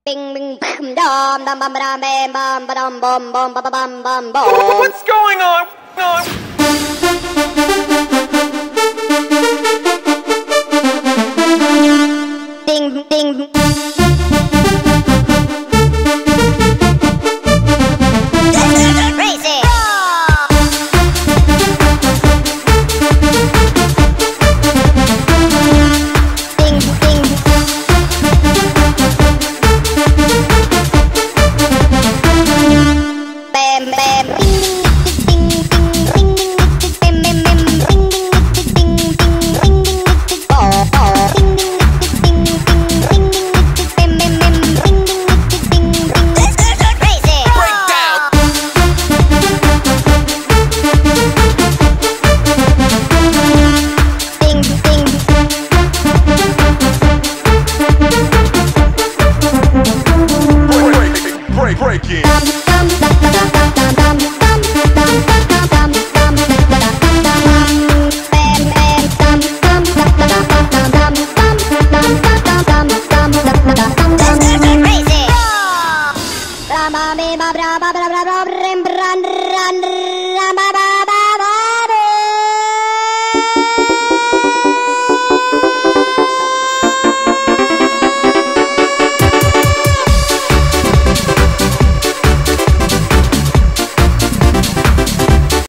Bing bing bam dum dum bum bam bam bum bum bum bum bum bum bum bum. What's going on? Ding ding. Crazy. Ding ding. Bam bam. Ding ding ding ring ding bam bam bam ring ding ding ding ring ding oh oh ding ding ding ding ring ding bam bam bam ring ding ding ring. Crazy. Breakdown. Ding ding. Breaking. Crazy.